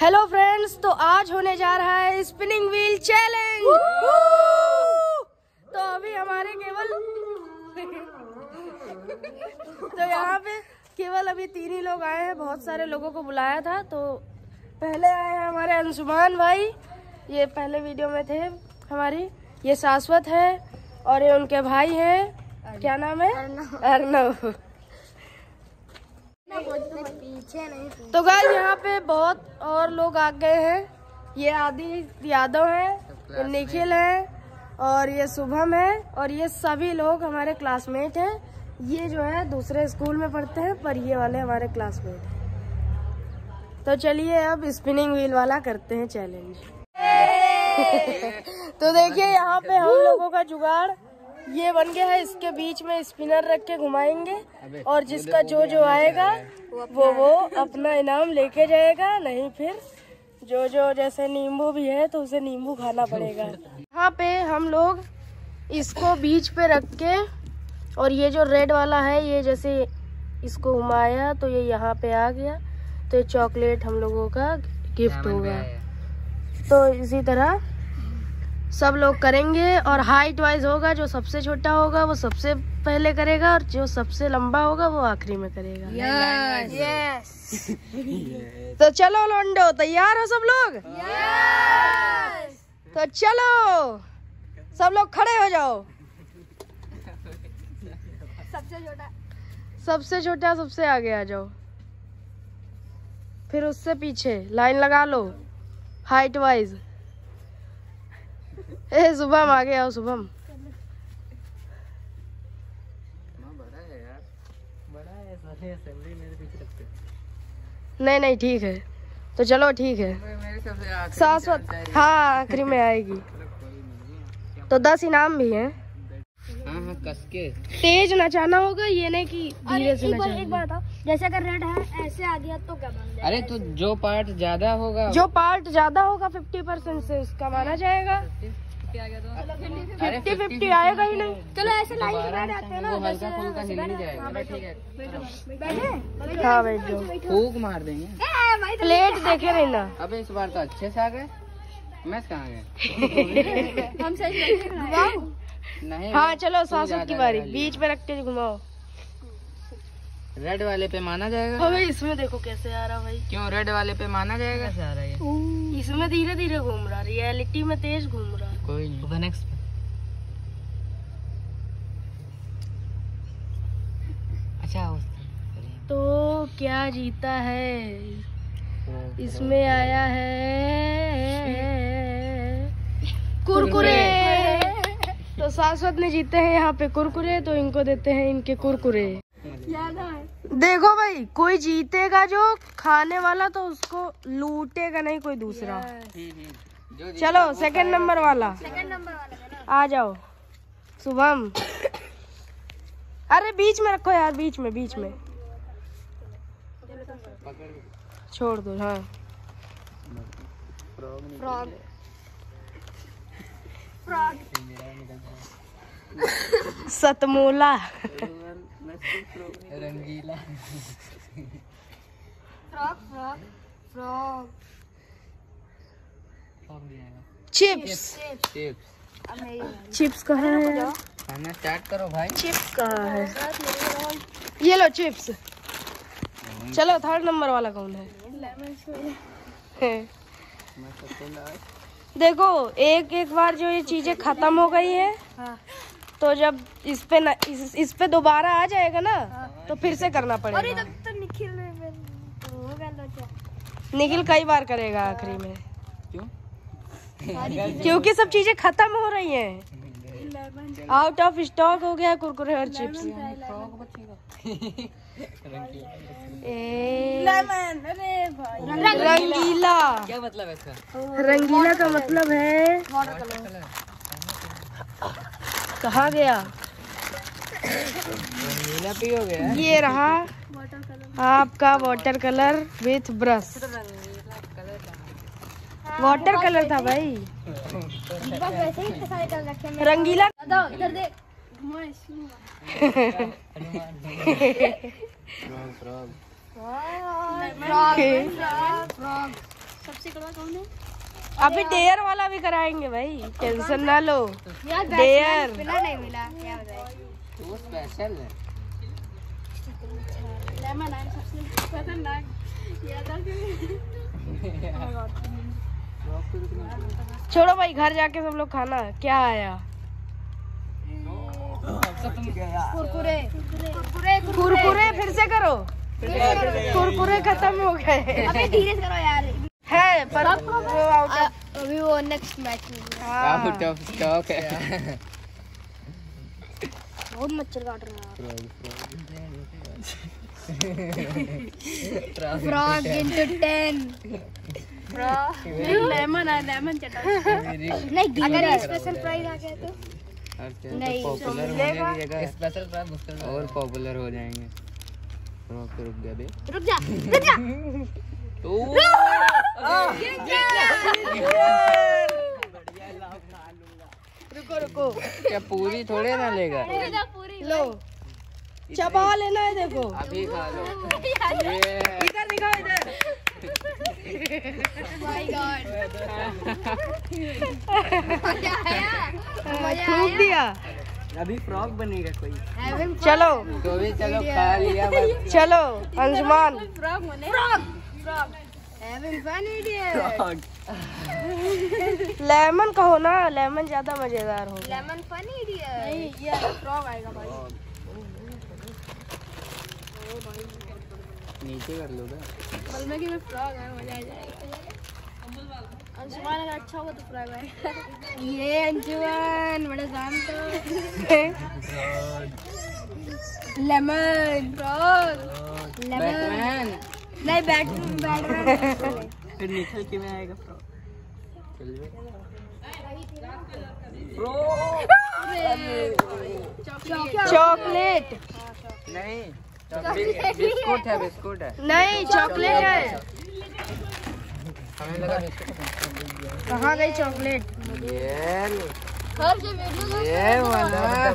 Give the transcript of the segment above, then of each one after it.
Hello friends, तो आज होने जा रहा है स्पिनिंग व्हील चैलेंज। तो अभी हमारे केवल तो यहाँ पे केवल अभी 3 ही लोग आए हैं। बहुत सारे लोगों को बुलाया था। तो पहले आए हैं हमारे अंशुमान भाई, ये पहले वीडियो में थे हमारी। ये शाश्वत है और ये उनके भाई हैं। क्या नाम है? अर्नव। तो गाइस यहाँ पे बहुत और लोग आ गए हैं। ये आदि यादव है, ये निखिल है और ये शुभम है और ये सभी लोग हमारे क्लासमेट हैं। ये जो है दूसरे स्कूल में पढ़ते हैं, पर ये वाले हमारे क्लासमेट हैं। तो चलिए अब स्पिनिंग व्हील वाला करते हैं चैलेंज। तो देखिए यहाँ पे हम लोगों का जुगाड़ ये बन गया है। इसके बीच में स्पिनर रख के घुमाएंगे और जिसका जो आएगा वो अपना इनाम लेके जाएगा। नहीं फिर जो जैसे नींबू भी है तो उसे नींबू खाना पड़ेगा। यहाँ पे हम लोग इसको बीच पे रख के, और ये जो रेड वाला है ये जैसे इसको घुमाया तो ये यहाँ पे आ गया, तो ये चॉकलेट हम लोगों का गिफ्ट होगा। तो इसी तरह सब लोग करेंगे और हाइट वाइज होगा। जो सबसे छोटा होगा वो सबसे पहले करेगा और जो सबसे लंबा होगा वो आखिरी में करेगा। यस। तो चलो लोंडो, तैयार हो सब लोग? यस। तो चलो सब लोग खड़े हो जाओ। सबसे छोटा सबसे आगे आ जाओ, फिर उससे पीछे लाइन लगा लो हाइट वाइज। ए शुभम आगे आओ। शुभम नहीं ठीक है। तो चलो ठीक है। शाश्वत हाँ आखिरी में आएगी। तो 10 इनाम भी हैं। हाँ कसके तेज नचाना होगा, ये नहीं कि धीरे से नचाना। एक बार बताओ, जैसे अगर रेड है ऐसे आ गया तो क्या बन जाएगा? अरे तो जो पार्ट ज्यादा होगा 50% से उसका माना जाएगा। 50-50 आएगा ही नहीं। चलो ऐसे लाइन से बैठ जाते हैं ना, वो हल्का फुल्का हिल ही जाएगा। ठीक है बैठे। हाँ बैठ जाओ, फूक मार देंगे। प्लेट देखे नहीं ना। अबे इस बार तो अच्छे से आ गए। मैच कहाँ गए? हम सही नहीं। हाँ चलो शाश्वत की बारी, बीच में रख के घुमाओ। रेड वाले पे माना जाएगा। भाई इसमें देखो कैसे आ रहा भाई। क्यों रेड वाले पे माना जाएगा? कैसे आ रहा है? इसमें धीरे धीरे घूम रहा, रियलिटी में तेज घूम रहा। कोई नहीं। नेक्स्ट अच्छा तो क्या जीता है? इसमें आया है कुरकुरे। तो शाश्वत ने जीते हैं यहाँ पे कुरकुरे, तो इनको देते हैं इनके कुरकुरे। देखो भाई, कोई जीतेगा जो खाने वाला तो उसको लूटेगा नहीं कोई दूसरा। चलो सेकंड नंबर वाला आ जाओ शुभम। अरे बीच में रखो यार, बीच में छोड़ दो। हाँ फ्रॉग सतमोला रंगीला फ्रॉग चिप्स कहाँ है? खाना स्टार्ट करो भाई। चिप्स कहाँ है? ये लो चिप्स। चलो थर्ड नंबर वाला कौन है? देखो एक बार जो ये चीजें खत्म हो गई है, तो जब इस पे दोबारा आ जाएगा ना, तो फिर से करना पड़ेगा। तो निखिल कई बार करेगा आखिरी में। क्योंकि सब चीजें खत्म हो रही हैं। आउट ऑफ स्टॉक हो गया कुरकुरे और चिप्स। रंगीला क्या मतलब है इसका? रंगीला का मतलब है कहाँ गया? रंगीला पी हो गया। ये रहा आपका water colour with brush. Water colour था भाई। वैसे ही सारे कलर रखे हैं। रंगीला इधर देख। सबसे कड़वा कौन है? अभी डेयर वाला भी कराएंगे भाई, टेंशन ना लो। डेयर मिला नहीं मिला क्या बताए? वो स्पेशल है। लेमन है सबसे खतरनाक। छोड़ो भाई, घर जाके सब लोग खाना। क्या आया? कुरकुरे कुरकुरे फिर से करो। कुरकुरे खत्म हो गए। अबे धीरे से करो यार। है पर वो आउट अभी वो नेक्स्ट मैच में आउट ऑफ स्टॉक है। बहुत मच्छर काट रहा है। Frog into 10। लेमन है, लेमन चटा। नहीं अगर ये स्पेशल प्राइस आ गया तो नहीं, पॉपुलर होने की जगह स्पेशल प्राइस मुश्किल और पॉपुलर हो जाएंगे। रुक गया बे, रुक जा रुको रुको, क्या पूरी थोड़े ना लेगा? लो चबा लेना है। देखो अभी खा लो। इधर दिखाओ, इधर। माय गॉड थूक दिया। अभी फ्रॉग बनेगा कोई। चलो तो भी चलो खा लिया बस। चलो अंशुमान। लेमन कहो ना, लेमन ज्यादा मजेदार होगा। Lemon funny idiot. नहीं ये फ्रॉग आएगा भाई। नीचे कर लो बलमे की में फ्रॉग है, मजा आ जाएगा। अंशुमान अगर अच्छा होगा तो फ्रॉग आएगा। ये अंशुमान बड़ा जान तो लेमन फ्रॉग बैटमैन। नहीं बैटमैन फिर निकल के में आएगा फ्रॉग। चॉकलेट नहीं, बिस्कुट है, बिस्कुट है। नहीं, चॉकलेट है। हमें लगा बिस्कुट। कहाँ गई चॉकलेट? ये वाला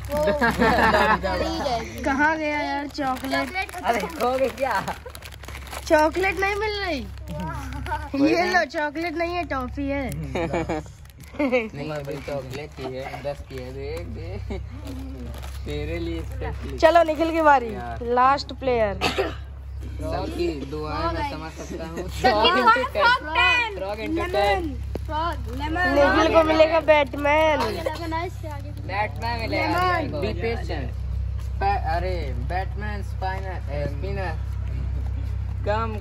कहाँ गया यार चॉकलेट? अरे खो गए क्या? चॉकलेट नहीं मिल रही। ये लो, चॉकलेट नहीं है, टॉफी है। नहीं अभी चॉकलेट की है, 10 की है। देख दे तेरे लिए स्पेशली। चलो निखिल की बारी। Last player. सबकी दुआएं मैं समझ सकता हूँ। निखिल को मिलेगा बैटमैन। बैटमैन मिलेगा। Be patient. अरे बैटमैन स्पिनर कम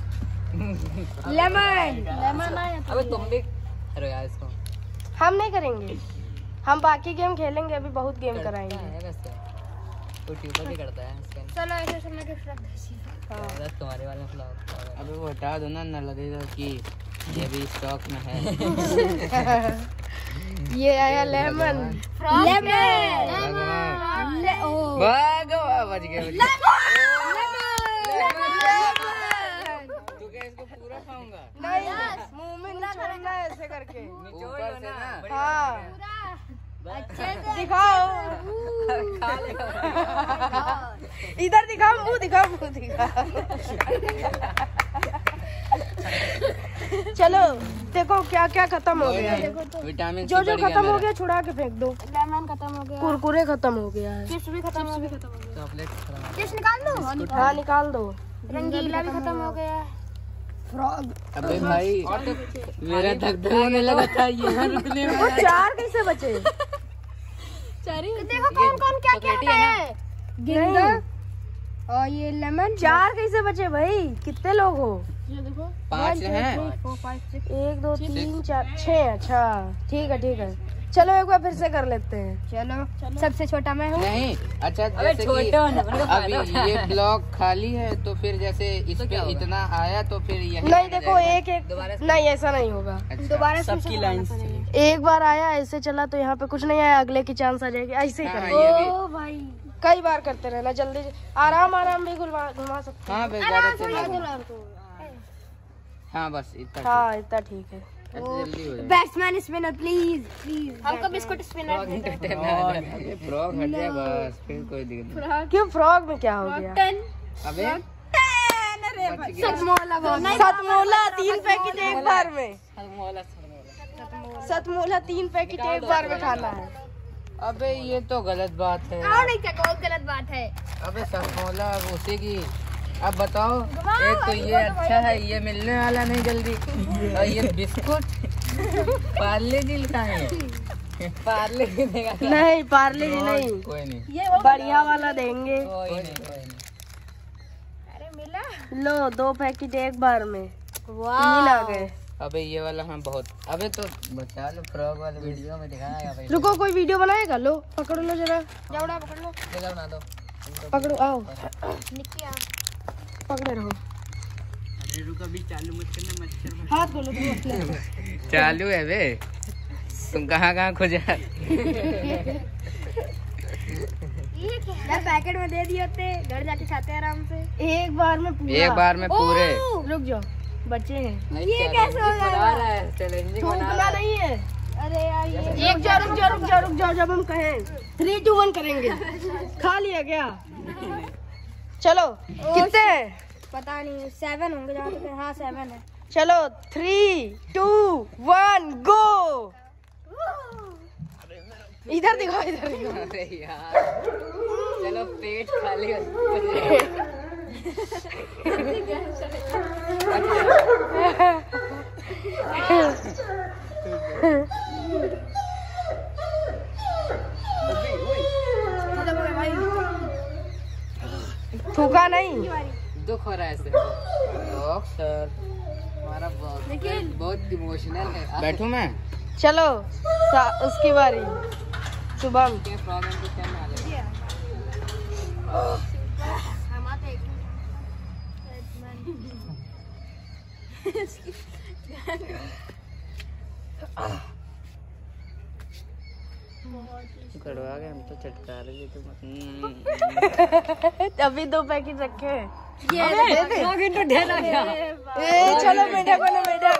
लेमन आया। अबे तुम भी अरे यार इसको हम नहीं करेंगे, हम बाकी गेम खेलेंगे। अभी बहुत गेम कराएंगे। तो ट्यूबर भी करता है इसका। चलो ऐसे समय के फ्रॉग बस तुम्हारे वाले फ्लॉग। अबे वो हटा दो ना लगेगा कि ये भी स्टॉक में है। ये आया लेमन। भागो बच गए। तू क्या इसको पूरा खाऊंगा? नहीं, मुंह में निचोड़ना है ऐसे करके। ऊपर से ना। हाँ अच्छे से दिखाओ। इधर दिखाओ, मुंह दिखाओ, मुंह दिखाओ। चलो देखो क्या क्या खत्म हो गया है। विटामिन जो जो खत्म हो गया छुड़ा के फेंक दो। लेमन खत्म हो गया। कुरकुरे खत्म हो गया है। चिप्स भी खत्म हो गया। चॉकलेट खत्म। चिप्स निकाल दो। हाँ निकाल दो। रंगीला भी खत्म हो गया। फ्रॉग अबे भाई मेरा धक होने लगा था ये रुकने में। वो 4 कैसे बचे? देखो कौन कौन क्या क्या है। नहीं, और ये लेमन। 4 कैसे बचे भाई? कितने लोग हो? ये देखो 5 हैं। 1 2 3 4 6। अच्छा ठीक है। चलो एक बार फिर से कर लेते हैं। चलो सबसे छोटा मैं हूँ। नहीं अच्छा जैसे कि अभी ये ब्लॉक खाली है तो फिर जैसे इस पे इतना आया तो फिर यही नहीं देखो, एक नहीं, ऐसा नहीं होगा। दोबारा सबकी लाइन एक बार आया ऐसे चला तो यहाँ पे कुछ नहीं आया, अगले की चांस आ जाएगी। ऐसे ही हाँ, करेंगे। ये भी। ओ भाई कई बार करते रहना, जल्दी आराम भी घुमा सकते हैं। हाँ हाँ बस इतना हाँ इतना ठीक है। जल्दी हो जाए। बैट्समैन स्पिनर प्लीज हमको बिस्कुट स्पिनर। फ्रॉग हट जाए बस, फिर कोई दिक्कत नहीं। क्यों फ्रॉग में क्या हो गया? 10 अबे सतमोला 3 पैकेट एक बार में। सतमोला 3 पैकेट एक बार में खाना है। अबे ये तो गलत बात है। नहीं क्या गलत बात है। अबे सतमोला उसी की। अब बताओ, एक तो ये अच्छा है, ये मिलने वाला नहीं जल्दी, और ये बिस्कुट पार्ले जी का है। पार्ले जी देगा क्या? नहीं पार्ले जी नहीं, कोई नहीं, बढ़िया वाला देंगे। कोई नहीं। अरे मिला लो 2 पैकेट एक बार में, 3 आ गए। अबे ये वाला हम बहुत, अबे तो बचा लो, फ्रॉक वाले वीडियो में दिखाया भाई। रुको कोई वीडियो बनाएगा, लो पकड़ लो जरा, जाओड़ा पकड़ लो। बना दो, पकड़ो, आओ निक्की आ पकड़े रहो। अरे रुको, अभी चालू मत करना, मच्छर हाथ खोलो तुम अपने। चालू है बे, तुम कहाँ खोजा? यार पैकेट में दे दिए होते, घर जाके खाते आराम से। एक बार में पूरा, एक बार में पूरे। रुक जाओ, बच्चे हैं, ये कैसे हो गया? थूकना नहीं है। अरे यार ये रुक जाओ, जब हम कहें 3, 2, 1 करेंगे। खा लिया क्या? चलो कितने हैं? पता नहीं 7 होंगे जहाँ तक। हाँ 7 है। चलो 3, 2, 1 गो। इधर दिखाओ, इधर दिखाओ। अरे यार, चलो पेट खाली हो। थूका नहीं, दुख हो रहा है सर, हमारा बहुत इमोशनल है। बैठूं मैं? चलो उसकी बारी। शुभम के प्रॉब्लम को क्या मालूम? कड़वा गए हम तो, चटका रहे तुम। अभी 2 पैकेट रखे हैं। ये तो ढेर आ गया। चलो मेढक बनो, मेढक।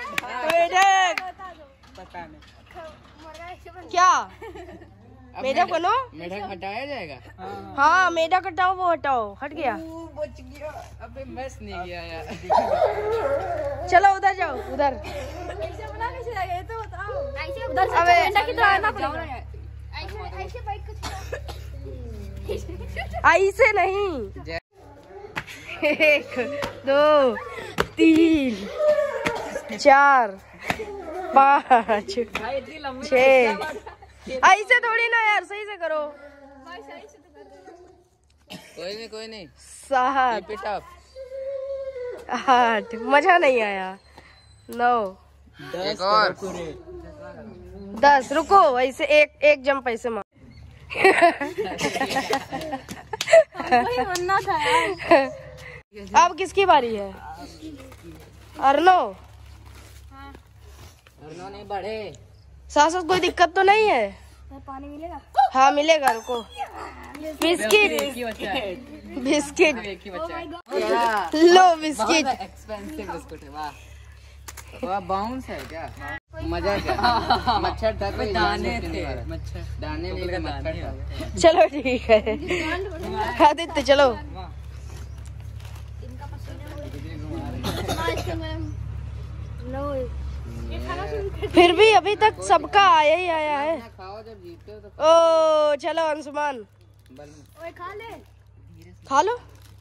पता नहीं क्या मेढक बनो? मेढक हटाया जाएगा? हाँ मेढक हटाओ, वो हटाओ, हट गया। बच गया। अबे बस नहीं गया यार। चलो उधर जाओ, उधर। ऐसे बना कैसे लगे ये तो बताओ। ऐसे अबे, उधर से मेंढक की तरह आना पड़ेगा। ऐसे बाइक को ऐसे नहीं। 1, 2, 3, 4, 5, 6। ऐसे थोड़ी ना यार, सही से करो। कोई नहीं 7, Keep it up। 8, मजा नहीं आया। 9, एक और 10। रुको, ऐसे एक जंप ऐसे मार। वही बनना था यार। अब किसकी बारी है? अर्नो। अर्नो नहीं बढ़े। सास कोई दिक्कत तो नहीं है? पानी मिलेगा? हाँ मिलेगा, रुको। बिस्किट, बिस्किट लो, बिस्किट। एक्सपेंसिव बिस्कुट है। वाह वाह, बाउंस है क्या? मजा क्या? मच्छर था, कोई दाने थे, मच्छर दाने नहीं, मच्छर था। चलो ठीक है आदित्य, चलो। फिर भी अभी तक सबका आया ही आया है। खाओ जब जीते हो तो। ओ चलो अंशुमान, खा ले। खा लो।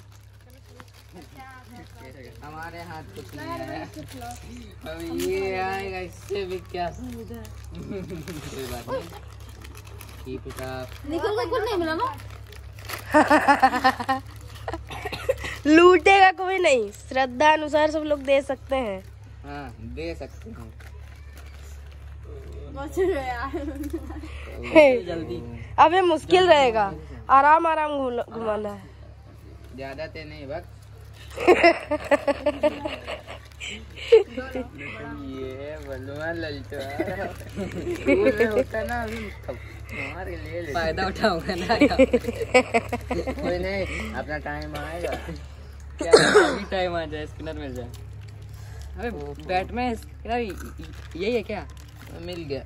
हमारे हाथ कुछ नहीं है। अब ये आएगा, इससे भी क्या सुविधा। कोई बात नहीं, कीप इट अप। निकल का कुछ नहीं मिला ना। लूटेगा कोई नहीं, श्रद्धा अनुसार सब लोग दे सकते हैं। हाँ दे सकते हैं। जल्दी अबे मुश्किल रहेगा, आराम आराम घुमाना है। ज्यादा ते नहीं वक्त। ये बलुआ ललचा होता ना, अभी मार के ले फायदा उठाऊंगा ना। कोई नहीं, अपना टाइम आएगा। क्या अभी टाइम आ जाए, स्पिनर मिल जाए। अबे बैट में स्पिनर यही है क्या? मिल गया।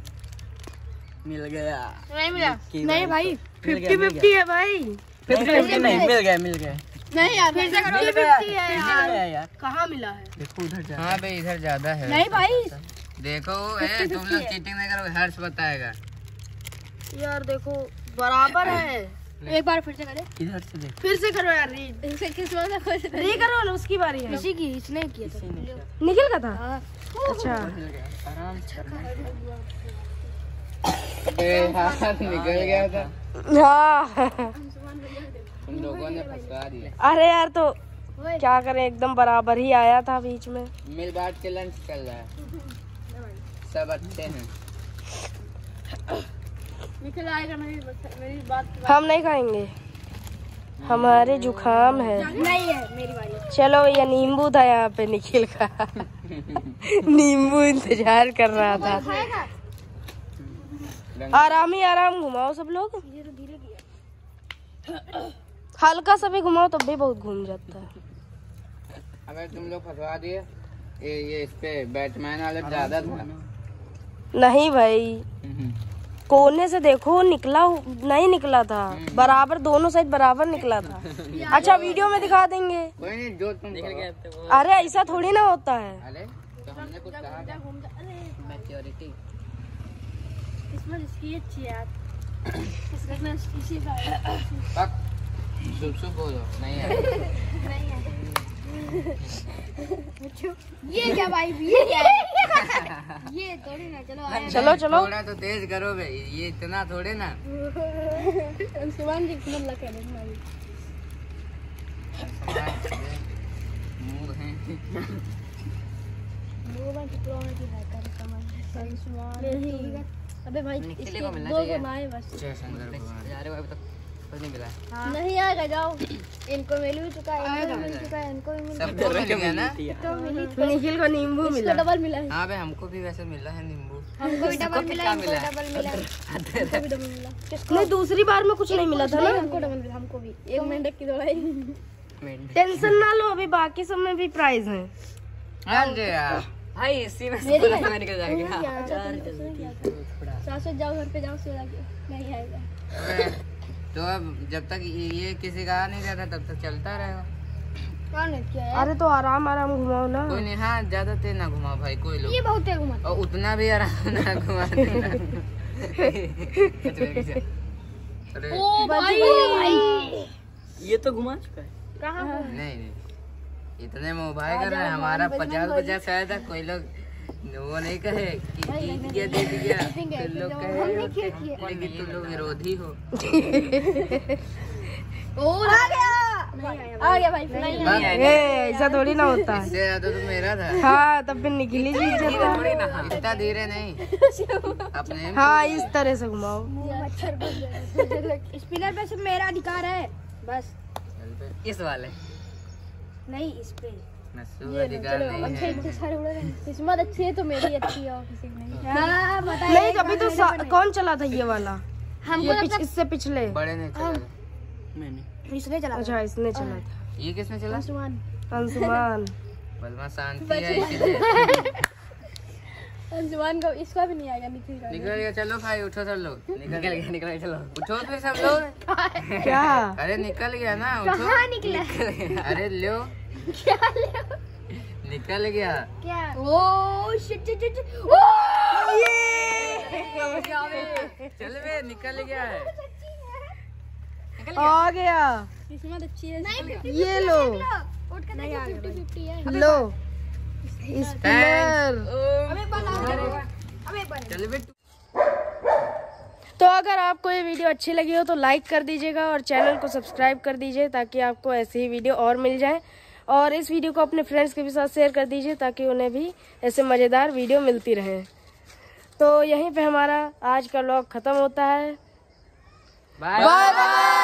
नहीं मिला। नहीं भाई 50-50 है भाई। 50-50 नहीं, मिल गया। नहीं यार, फिर से करो। 50-50 है यार। कहाँ मिला है? देखो उधर। हाँ भाई इधर ज्यादा है। नहीं भाई, देखो तुम लोग चीटिंग नहीं करोगे, हर्ष बताएगा। यार देखो बराबर है। एक बार फिर से करे। इधर से देख। फिर से करो यार, रीड किस बात से री करो ना, उसकी बारी है। इसी की, इसने किया था। निखिल का था। हाँ। अच्छा आराम से हाथ निकल गया था। हाँ तुम लोगों ने फंसा दिया। अरे यार तो क्या करें, एकदम बराबर ही आया था बीच में। मिल बांट के लंच चल रहा है, सब अच्छे हैं। निकल आएगा नहीं, मेरी बात। हम नहीं खाएंगे, हमारे जुखाम है। नहीं है, मेरी बारी। चलो ये नींबू था यहाँ पे निखिल का। नींबू इंतजार कर रहा था। खाएगा? आराम ही आराम घुमाओ सब लोग, धीरे किया। हल्का सा भी घुमाओ तब भी बहुत घूम जाता है। अबे तुम लोग फंसवा दिए। ये इस पे बैटमैन वाले ज्यादा था। नहीं भाई, कोने से देखो निकला नहीं निकला था, बराबर दोनों साइड बराबर निकला था। अच्छा वीडियो में दिखा देंगे। कोई नहीं, जो तुम निकल गया तो। अरे ऐसा थोड़ी ना होता है। अरे तो हमने कुछ कहा। मैच्योरिटी इसमें इसकी अच्छी है यार। इसमें इसी का पक सुप बोलो नहीं है। नहीं है। ये क्या भाई, ये क्या है? ये थोड़ी ना। चलो आया। चलो चलो थोड़ा तो तेज करो भाई, ये इतना थोड़े ना। सुभान जी नंबर लगा देना। मूड है। अबे भाई निकले को मिलना दो चाहिए। बनाए बस। जय शंकर भगवान। यार अभी तक कुछ नहीं मिला। नहीं आएगा, जाओ। इनको मिल भी चुका है, इनको मिल चुका है, इनको भी मिल सबको मिल गया ना। तो मिली। निखिल को नींबू मिला। इसको डबल मिला है। हाँ भाई हमको भी वैसे मिला है नींबू। हमको भी डबल मिला है, मिला है? डबल मिला है। हमको भी डबल मिला। किसको? नहीं दूसरी बार में कुछ नहीं मिला था ना। हमको डबल मिला, हमको भी। एक मेंढक की दवाई। टेंशन ना लो, अभी बाकी सब में भी प्राइज है। अरे यार भाई इसी में मेरी से निकल जाएगा। सासू जाओ, घर पे जाओ, सो जाके नहीं आएगा। तो अब जब तक ये किसी का आ नहीं जाता तब तक चलता रहेगा। कौन है क्या है? अरे तो आराम आराम घुमाओ ना। कोई नहीं, हाँ ज्यादा तेज ना घुमाओ भाई कोई लोग। ये बहुत है घुमा। और उतना भी आराम ना घुमा देना। अरे ओ भाई, ये तो घुमा चुका है। कहाँ? नहीं इतने में भाई कर रहे हैं। हमारा 50-50 आया था, कोई लोग वो नहीं कहे कि जीत गया दे दिया, फिर लोग कहे लेकिन तुम लोग विरोधी हो। आ गया भाई। नहीं ऐसा थोड़ी ना होता है। इससे ज्यादा तो मेरा था। हाँ तब फिर निकली जीत जाता है। इतना धीरे नहीं, अपने हाँ इस तरह से घुमाओ। स्पिनर पे सिर्फ मेरा अधिकार है बस। इस वाले नहीं, इस पे। अधिकार नहीं है। सारे उड़ रहे हैं। किस्मत अच्छी है तो मेरी अच्छी है और किसी की नहीं। हाँ बताइए। नहीं अभी तो कौन चला था ये वाला? हमको इससे पिछले बड़े ने चला। मैंने इसने चला। अच्छा इसने चला था। ये किसने चला? अंशुमान। अंशुमान। बलमा शांति है इसीलिए। अंशुमान को इसका भी नहीं आएगा। निकल गया। चलो भाई उठो सब लोग। निकल गया चलो उठो फिर सब लोग। क्या? अरे निकल गया ना, उठो। कहाँ निकला? अरे लो क्या ले? निकल गया। क्या? Oh shit shit shit. ओ चल बे निकल गया है। आ गया। किस्मत अच्छी है। नहीं ये लो उठ के देखो 50-50 है। लो स्पिनर। अब एक बार लाओ। अब एक बार। चल बे। तो अगर आपको ये वीडियो अच्छी लगी हो तो लाइक कर दीजिएगा और चैनल को सब्सक्राइब कर दीजिए ताकि आपको ऐसी ही वीडियो और मिल जाए। और इस वीडियो को अपने फ्रेंड्स के भी साथ शेयर कर दीजिए ताकि उन्हें भी ऐसे मज़ेदार वीडियो मिलती रहे। तो यहीं पे हमारा आज का व्लॉग खत्म होता है। Bye bye bye.